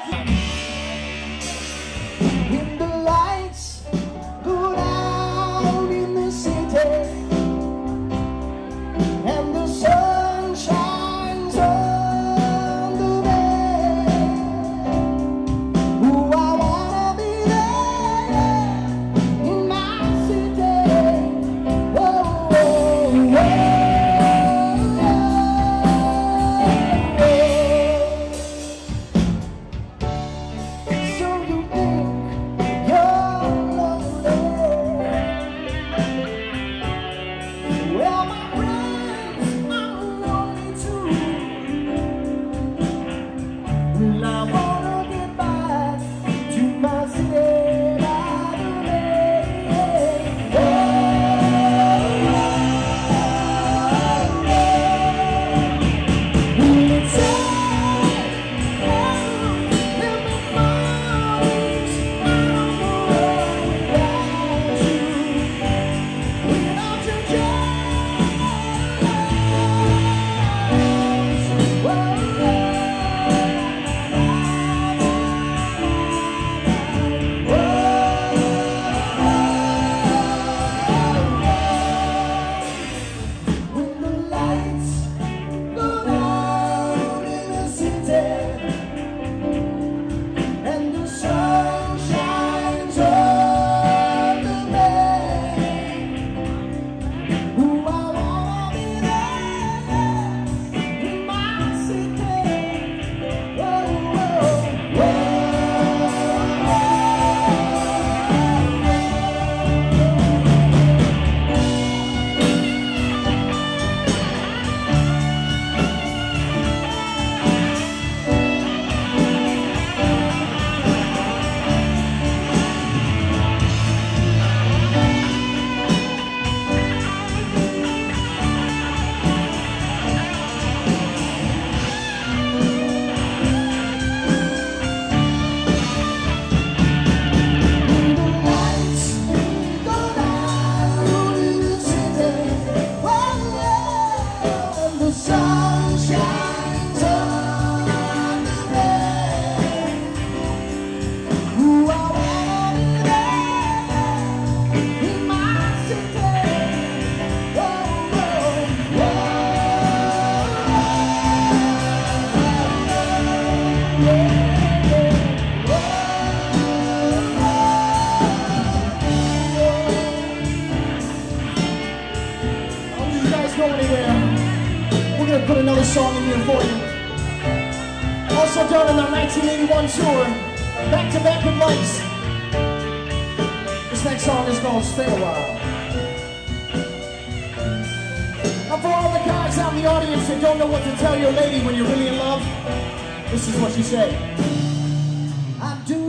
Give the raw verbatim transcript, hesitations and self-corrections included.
When the lights go down in the city and the sun shines on the bay, ooh, I wanna be there in my city. Oh, oh, oh, oh. So you think you're lonely? Well, my friends, I'm lonely too. Well, I wanna get back to my city by the bay. Oh, well, it's sad, every morning I don't know without you, without your when the lights go down in the city and the sun shines on the bay, ooh, I wanna be there in my city. Whoa, whoa, when the lights go down in the city, whoa, and the sun shines on the bay, ooh, I wanna be there in my city. Whoa, whoa, whoa, yeah, I don't think you guys go anywhere. We're gonna put another song in here for you. Also done in our nineteen eighty-one tour, back to back with Lights. This next song is called Stay a While. Now for all the guys out in the audience that don't know what to tell your lady when you're really in love, this is what you say. I do